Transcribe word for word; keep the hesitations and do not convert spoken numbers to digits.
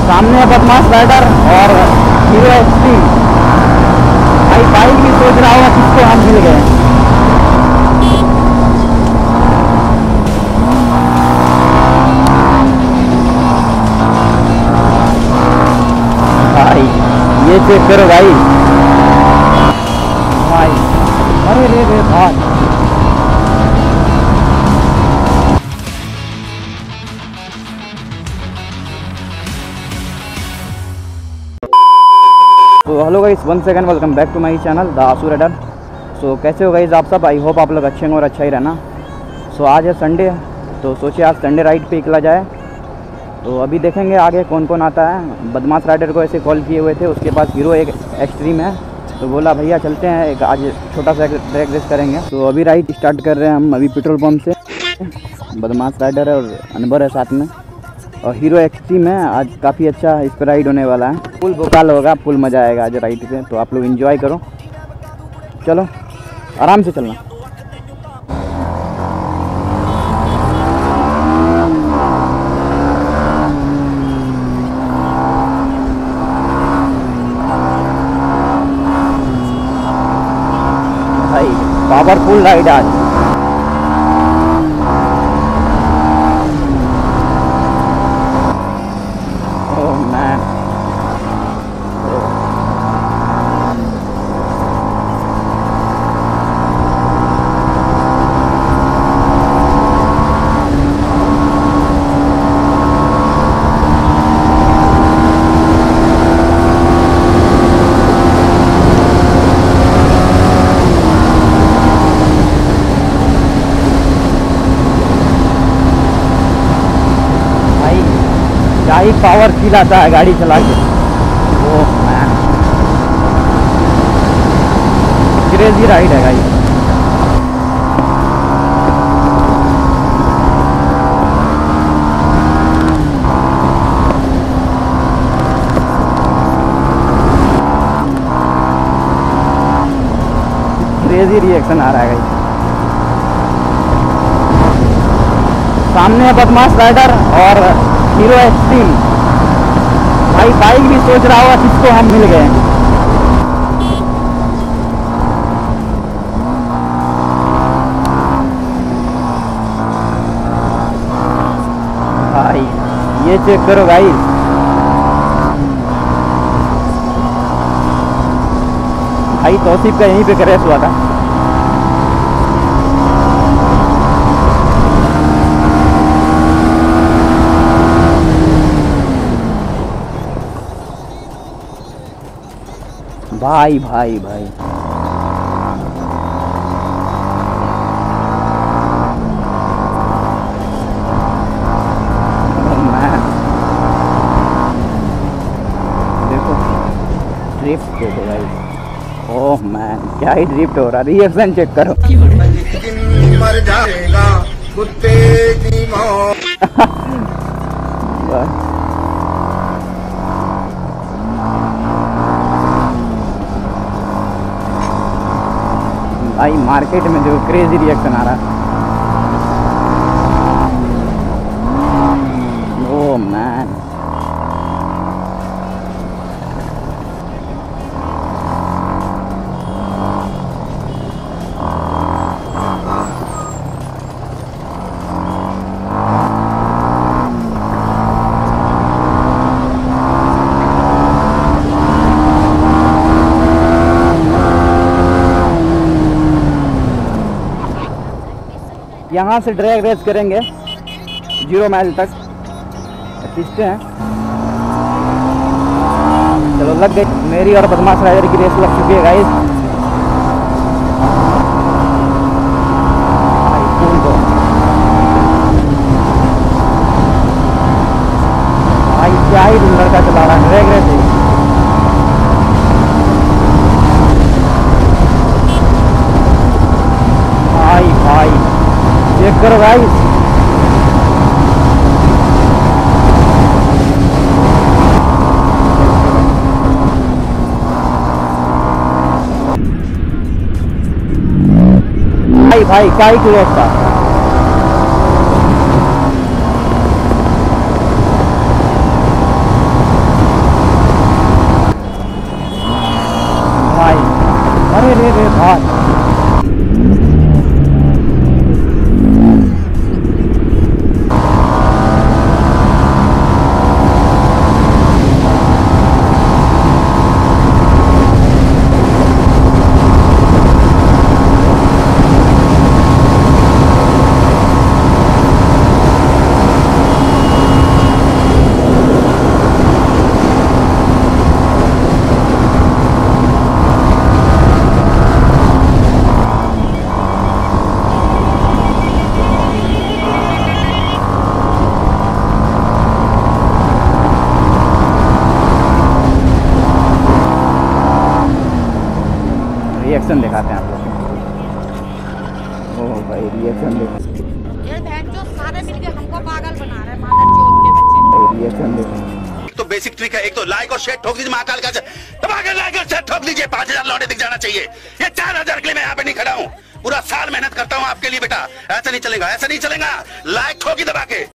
सामने बदमाश राइडर और हीरो एक्सट्रीम। भाई बाइक भी सोच रहा होगा किसको हम मिल गए। भाई ये चेक करो भाई। भाई अरे रे रे भाई। तो hello guys, one second, welcome back to my channel the Aasu rider. So कैसे हो गाइस आप सब? आई होप आप लोग अच्छे होंगे और अच्छा ही रहना। सो so, आज है संडे, तो सोचिए आज संडे राइड पे निकला जाए। तो अभी देखेंगे आगे कौन कौन आता है। बदमाश राइडर को ऐसे कॉल किए हुए थे, उसके पास हीरो एक एक्सट्रीम है, तो बोला भैया चलते हैं एक आज छोटा सा ट्रैक रेस करेंगे। तो अभी राइड स्टार्ट कर रहे हैं हम अभी पेट्रोल पंप से। बदमाश राइडर है और अनवर है साथ में, और हीरो एक्सट्रीम है। आज काफ़ी अच्छा इस पर राइड होने वाला है। फुल भोकाल होगा, फुल मज़ा आएगा आज राइड पे। तो आप लोग एंजॉय करो, चलो आराम से चलना। भाई पावरफुल राइड आज। क्या ही पावर फील आता है गाड़ी चला के। ओह मैन, क्रेजी राइड है गाइस। क्रेजी रिएक्शन आ रहा है गाइस। सामने बदमाश राइडर और हीरो एक्सट्रीम। भाई बाइक भी सोच रहा होगा किसको हम मिल गए। भाई ये चेक करो भाई। भाई तौसीफ का यहीं पे क्रैश हुआ था। भाई भाई भाई देखो ड्रिफ्ट देखो भाई। ओह मैन, क्या ही ड्रिफ्ट हो रहा है। रिएक्शन चेक करो। मर जाएगा कुत्ते की मौत। भाई मार्केट में जो क्रेजी रिएक्शन आ रहा है। ओह मैन, यहाँ से ड्रैग रेस करेंगे जीरो माइल तक, खींचते हैं। चलो लग गई, मेरी और बदमाश राइडर की रेस लग चुकी है गाइस। भाई क्या ही लड़का चला रहा है ड्रैग रेस। भाई भाई चेक करो गाइस। भाई भाई क्या ही क्लोज था। रिएक्शन दिखाते हैं आप लोग। ओह भाई रिएक्शन देखो, ये बहन जो सारे मिलके हमको पागल बना रहे हैं, मादर चोद के बच्चे। रिएक्शन देखो। तो बेसिक ट्रिक है, एक तो लाइक और शेयर ठोक दीजिए, महाकाल का दबा के लाइक और शेयर ठोक दीजिए। पांच हजार लौटे दिख जाना चाहिए। ये चार हजार के लिए मैं यहाँ पे नहीं खड़ा हूँ, पूरा साल मेहनत करता हूँ आपके लिए बेटा। ऐसा नहीं चलेगा, ऐसा नहीं चलेगा। लाइक ठोकी दबा के।